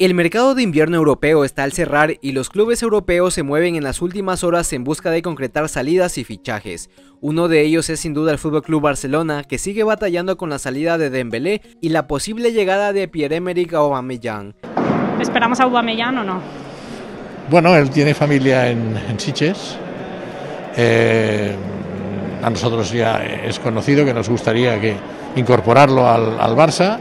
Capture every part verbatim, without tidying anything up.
El mercado de invierno europeo está al cerrar y los clubes europeos se mueven en las últimas horas en busca de concretar salidas y fichajes. Uno de ellos es sin duda el F C Barcelona, que sigue batallando con la salida de Dembélé y la posible llegada de Pierre-Emerick Aubameyang. ¿Esperamos a Aubameyang o no? Bueno, él tiene familia en, en Sitges. Eh, a nosotros ya es conocido que nos gustaría que incorporarlo al, al Barça.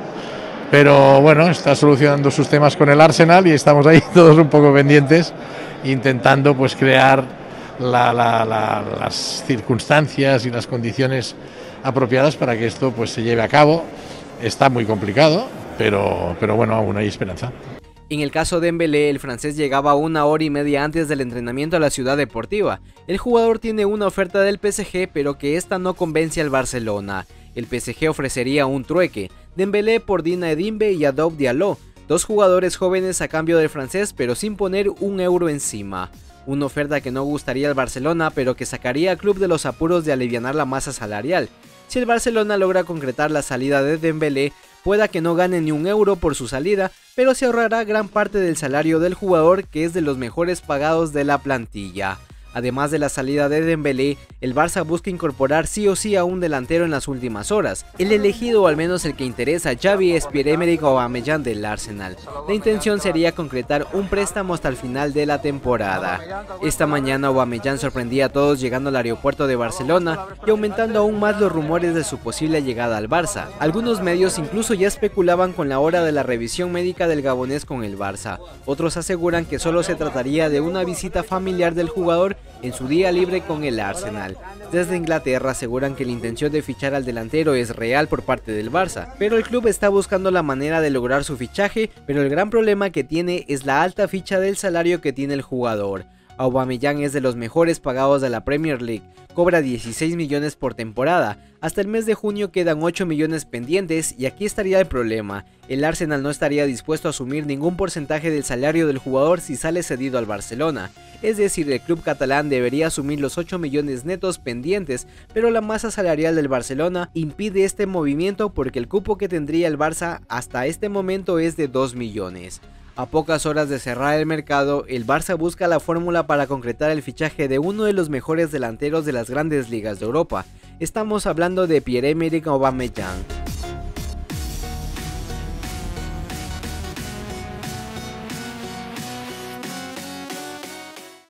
Pero bueno, está solucionando sus temas con el Arsenal y estamos ahí todos un poco pendientes, intentando pues crear la, la, la, las circunstancias y las condiciones apropiadas para que esto pues se lleve a cabo. Está muy complicado, pero, pero bueno, aún hay esperanza. En el caso de Dembélé, el francés llegaba una hora y media antes del entrenamiento a la ciudad deportiva. El jugador tiene una oferta del P S G, pero que esta no convence al Barcelona. El P S G ofrecería un trueque, Dembélé por Dina Edimbe y Adoub Diallo, dos jugadores jóvenes a cambio del francés pero sin poner un euro encima. Una oferta que no gustaría al Barcelona pero que sacaría al club de los apuros de alivianar la masa salarial. Si el Barcelona logra concretar la salida de Dembélé, pueda que no gane ni un euro por su salida, pero se ahorrará gran parte del salario del jugador, que es de los mejores pagados de la plantilla. Además de la salida de Dembélé, el Barça busca incorporar sí o sí a un delantero en las últimas horas. El elegido, o al menos el que interesa a Xavi, es Pierre-Emerick Aubameyang del Arsenal. La intención sería concretar un préstamo hasta el final de la temporada. Esta mañana Aubameyang sorprendía a todos llegando al aeropuerto de Barcelona y aumentando aún más los rumores de su posible llegada al Barça. Algunos medios incluso ya especulaban con la hora de la revisión médica del gabonés con el Barça. Otros aseguran que solo se trataría de una visita familiar del jugador en su día libre con el Arsenal. Desde Inglaterra aseguran que la intención de fichar al delantero es real por parte del Barça, pero el club está buscando la manera de lograr su fichaje, pero el gran problema que tiene es la alta ficha del salario que tiene el jugador. Aubameyang es de los mejores pagados de la Premier League, cobra dieciséis millones por temporada, hasta el mes de junio quedan ocho millones pendientes y aquí estaría el problema, el Arsenal no estaría dispuesto a asumir ningún porcentaje del salario del jugador si sale cedido al Barcelona, es decir, el club catalán debería asumir los ocho millones netos pendientes, pero la masa salarial del Barcelona impide este movimiento porque el cupo que tendría el Barça hasta este momento es de dos millones. A pocas horas de cerrar el mercado, el Barça busca la fórmula para concretar el fichaje de uno de los mejores delanteros de las grandes ligas de Europa. Estamos hablando de Pierre-Emerick Aubameyang.